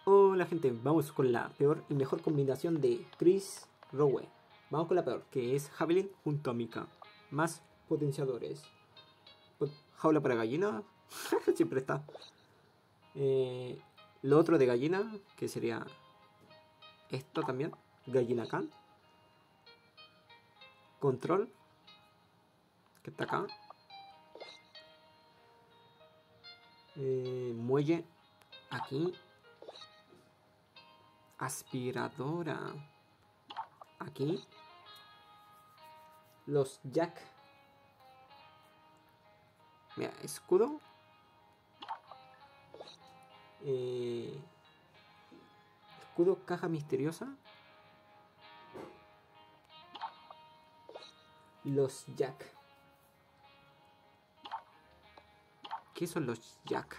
Hola gente, vamos con la peor y mejor combinación de Chris Rowe. Vamos con la peor, que es Javelin junto a Mika. Más potenciadores. Jaula para gallina, siempre está. Lo otro de gallina, que sería esto también. Gallina Khan. Control, que está acá. Muelle, aquí. Aspiradora, aquí. Los Jack. Mira, escudo. Escudo, caja misteriosa. Los Jack. ¿Qué son los Jack?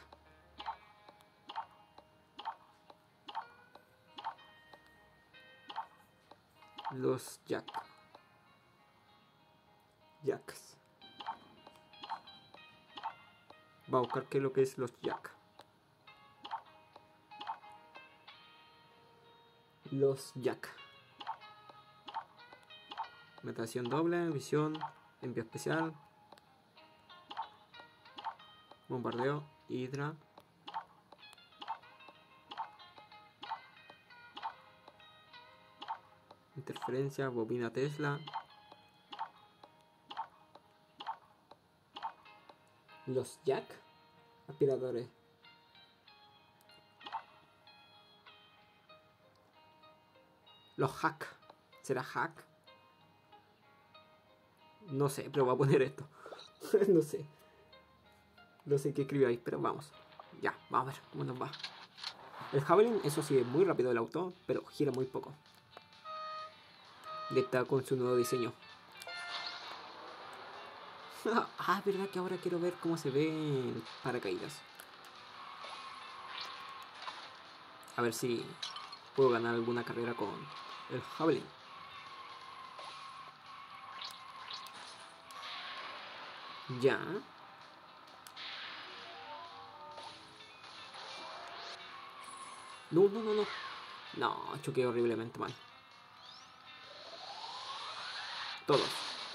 Los Jack. Jacks. Va a buscar qué es lo que es los Jack. Los Jack. Metación doble, visión, envío especial. Bombardeo, hidra. Interferencia, bobina Tesla. Los Jack. Aspiradores. Los Hack. ¿Será Hack? No sé, pero voy a poner esto. No sé. No sé qué escribió ahí, pero vamos. Ya, vamos a ver cómo nos va. El Javelin, eso sí, es muy rápido el auto, pero gira muy poco. Y está con su nuevo diseño. Ah, verdad que ahora quiero ver cómo se ve el paracaídas. A ver si puedo ganar alguna carrera con el Javelin. Ya. No, no, no, no. No, choqué horriblemente mal. Todos.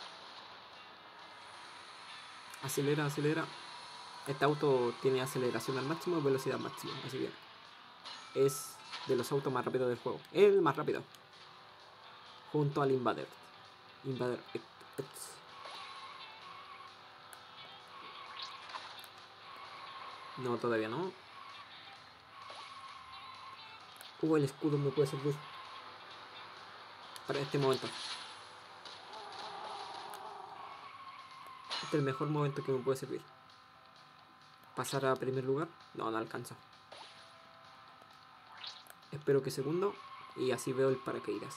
Acelera, acelera. Este auto tiene aceleración al máximo y velocidad máxima. Así que es de los autos más rápidos del juego. El más rápido. Junto al Invader. Invader X. No, todavía no. El escudo me puede servir para este momento. Este es el mejor momento que me puede servir. Pasar a primer lugar. No, no alcanzo. Espero que segundo. Y así veo el paracaídas.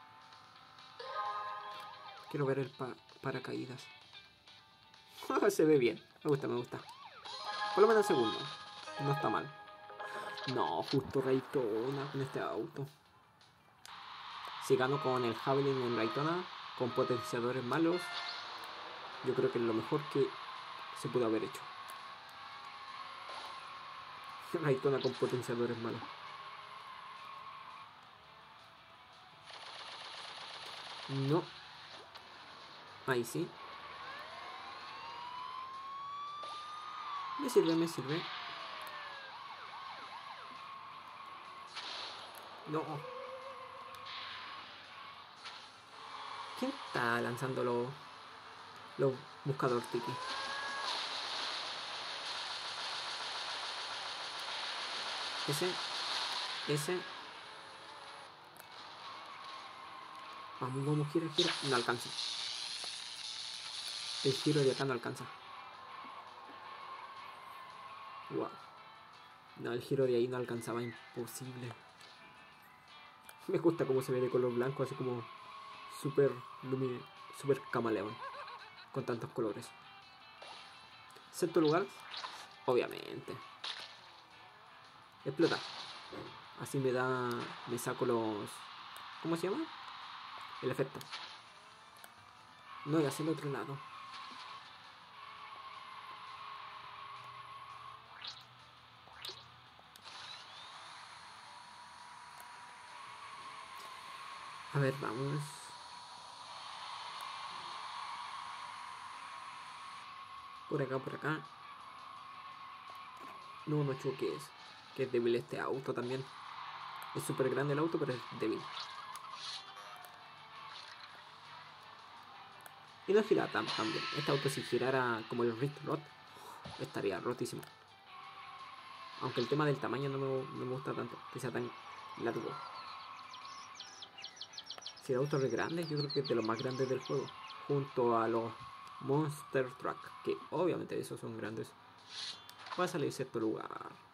Quiero ver el paracaídas. Se ve bien. Me gusta, me gusta. Por lo menos el segundo. No está mal. No, justo Raytona con este auto. Si gano con el Javelin en Raytona, con potenciadores malos, yo creo que es lo mejor que se pudo haber hecho. Raytona con potenciadores malos. No. Ahí sí. Me sirve, me sirve. No. ¿Quién está lanzando los buscadores tiki? Ese. Vamos, vamos, gira, gira. No alcanza. El giro de acá no alcanza. Wow. No, el giro de ahí no alcanzaba. Imposible. Me gusta cómo se ve de color blanco, así como super super camaleón. Con tantos colores. Sexto lugar, obviamente. Explota. Así me saco los... ¿Cómo se llama? El efecto. No, y hacia el otro lado. A ver, vamos. Por acá, por acá. No, no choques. Que es débil este auto también. Es súper grande el auto, pero es débil. Y no gira tan bien. Este auto si girara como el Rift Rod, estaría rotísimo. Aunque el tema del tamaño no me gusta tanto, que sea tan largo. Si el auto es grande, yo creo que es de los más grandes del juego. Junto a los Monster Truck, que obviamente esos son grandes. Va a salir sexto lugar.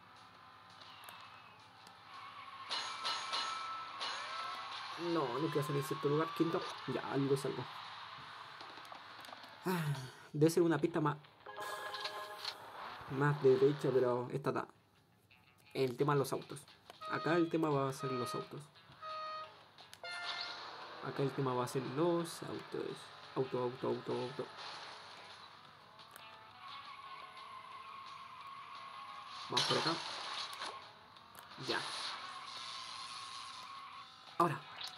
No, no quiero salir sexto lugar. Quinto, ya, algo salgo. Debe ser una pista más derecha, pero esta da. El tema de los autos. Acá el tema va a ser los autos. Acá el tema va a ser los autos. Auto. Vamos por acá. Ya. Ahora.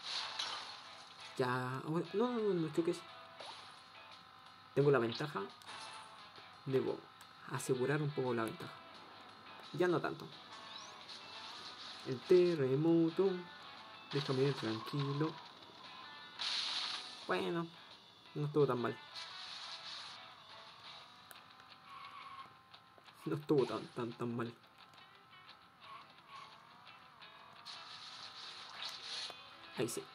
Ya. No choques. Tengo la ventaja. Debo asegurar un poco la ventaja. Ya no tanto. El terremoto. Déjame ir tranquilo. Bueno. No estuvo tan mal. No estuvo tan mal. Ahí sí.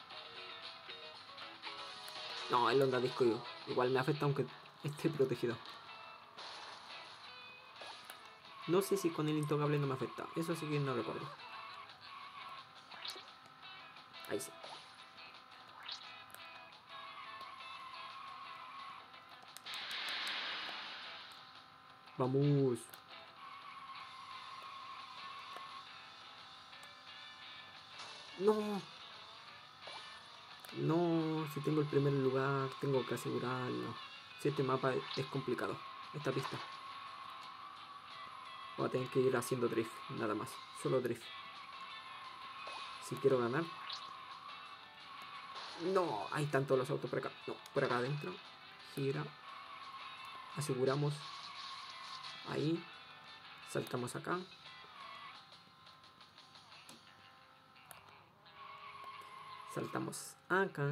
No, el Honda Disco igual me afecta aunque esté protegido. No sé si con el intocable no me afecta. Eso sí que no recuerdo. Ahí sí. Vamos. No. No, si tengo el primer lugar, tengo que asegurarlo. Si este mapa es complicado. Esta pista. Voy a tener que ir haciendo drift, nada más. Solo drift. Si quiero ganar. No, hay tantos los autos por acá. No, por acá adentro. Gira. Aseguramos. Ahí. Saltamos acá. Saltamos acá.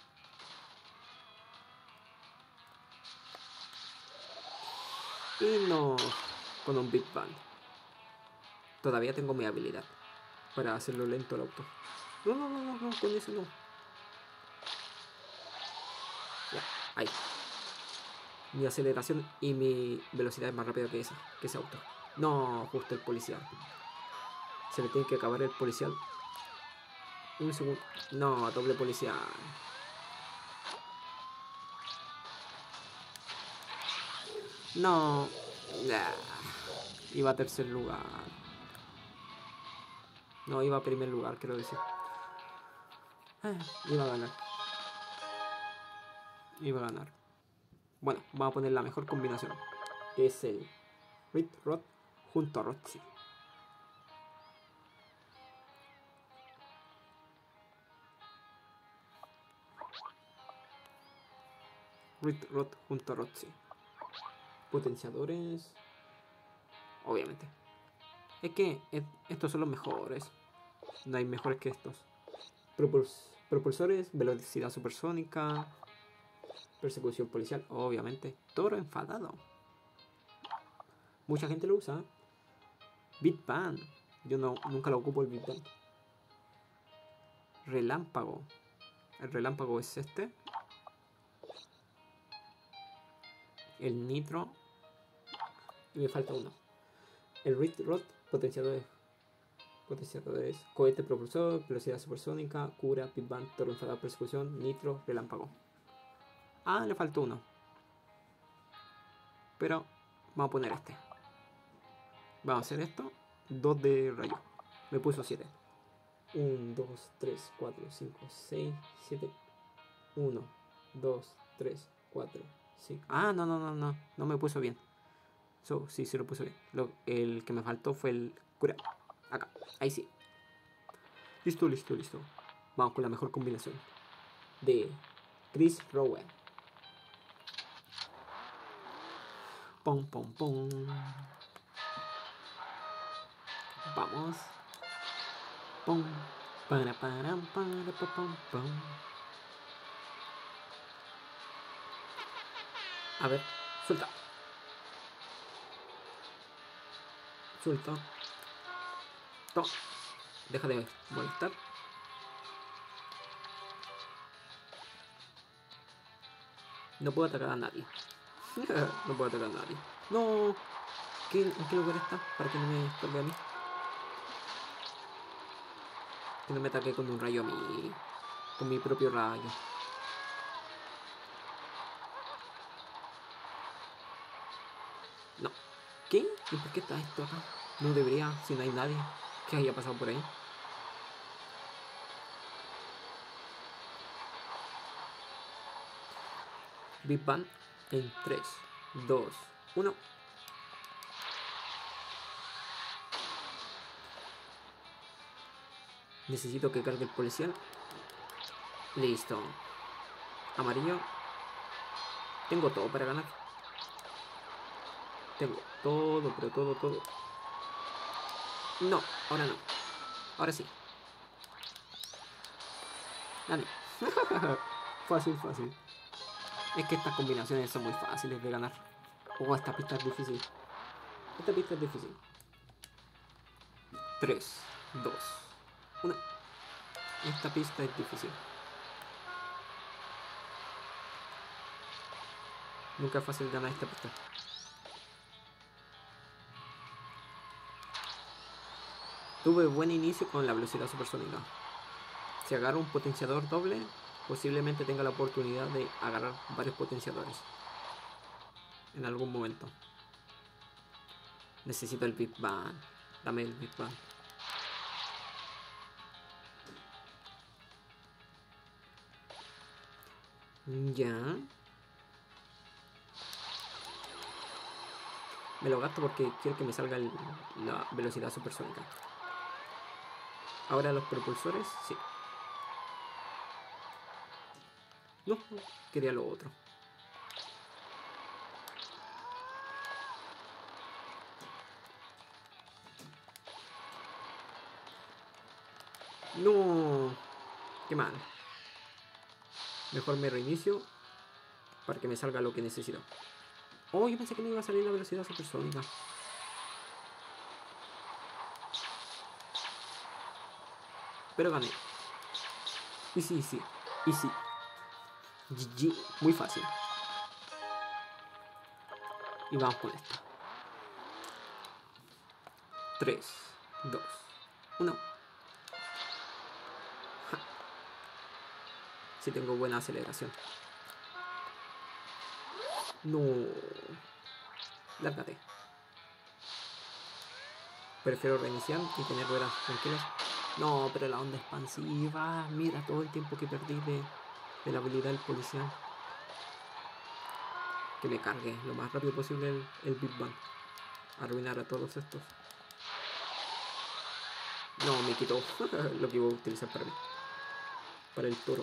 Y no. Con un Big Bang. Todavía tengo mi habilidad para hacerlo lento el auto. No, con eso no. Ya, ahí. Mi aceleración y mi velocidad es más rápida que ese auto. No, justo el policial. Se me tiene que acabar el policial. Un segundo. No, doble policial. No. Nah. Iba a tercer lugar. No, iba a primer lugar, quiero decir. Iba a ganar. Iba a ganar. Bueno, vamos a poner la mejor combinación. Que es el Rift Rod junto a Roxy. Rift Rod junto a Roxy. Potenciadores. Obviamente. Es que estos son los mejores. No hay mejores que estos. Propulsores, velocidad supersónica, persecución policial, obviamente. Toro enfadado. Mucha gente lo usa. Big Bang. Yo nunca lo ocupo el Big Bang. Relámpago. El relámpago es este. El nitro. Y me falta uno. El Rift Rod, potenciadores. Cohete propulsor, velocidad supersónica, cura, Big Bang, toro enfadado, persecución, nitro, relámpago. Ah, le faltó uno. Pero vamos a poner este. Vamos a hacer esto. 2 de rayo. Me puso 7. 1, 2, 3, 4, 5, 6, 7. 1, 2, 3, 4, 5. Ah, no. No me puso bien. Sí, lo puso bien. El que me faltó fue el cura. Acá. Ahí sí. Listo. Vamos con la mejor combinación. de Chris Rowe. Pom, pom, pom. Vamos. Pom. Para, pom, pom. A ver, suelta. Suelta. Toma. Deja de molestar. No puedo atacar a nadie. No puedo atacar a nadie. No. ¿En qué lugar está? Para que no me estorbe a mí. Que no me ataque con un rayo a mí. Con mi propio rayo. No. ¿Qué? ¿Y por qué está esto acá? No debería, si no hay nadie que haya pasado por ahí. Big Bang en 3, 2, 1. Necesito que cargue el policial. Listo. Amarillo. Tengo todo para ganar. Tengo todo, pero todo. No, ahora no. Ahora sí. Gané. Fácil. Es que estas combinaciones son muy fáciles de ganar. Oh, esta pista es difícil. 3, 2, 1. Esta pista es difícil. Nunca es fácil ganar esta pista. Tuve buen inicio con la velocidad supersónica. Si agarro un potenciador doble, posiblemente tenga la oportunidad de agarrar varios potenciadores en algún momento. Necesito el Big Bang. Dame el Big Bang. Ya. Me lo gasto porque quiero que me salga la velocidad supersónica. Ahora los propulsores, sí. No, quería lo otro. No, qué mal. Mejor me reinicio para que me salga lo que necesito. Oh, yo pensé que me iba a salir la velocidad supersónica. Pero gané. Easy. GG, muy fácil. Y vamos con esta. 3, 2, 1. Si tengo buena aceleración. No. Lárgate. Prefiero reiniciar y tener ruedas tranquilas. No, pero la onda expansiva. Mira todo el tiempo que perdí de la habilidad del policial. Que me cargue lo más rápido posible el Big Bang. Arruinar a todos estos. No, me quitó lo que iba a utilizar para mí. Para el toro.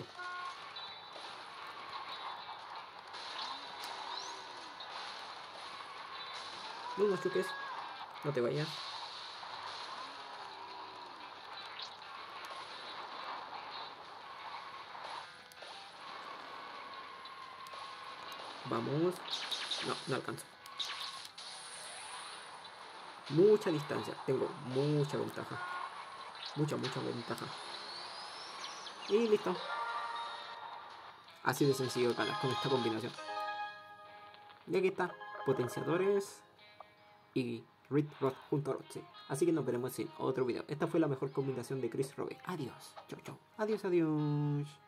No choques. No te vayas. Vamos. No alcanzo. Mucha distancia. Tengo mucha ventaja. Mucha ventaja. Y listo. Así de sencillo ganar con esta combinación. Y aquí está. Potenciadores y Red Rod junto a Roxy. Así que nos veremos en otro video. Esta fue la mejor combinación de Chris Rowe. Adiós. Chau. Adiós.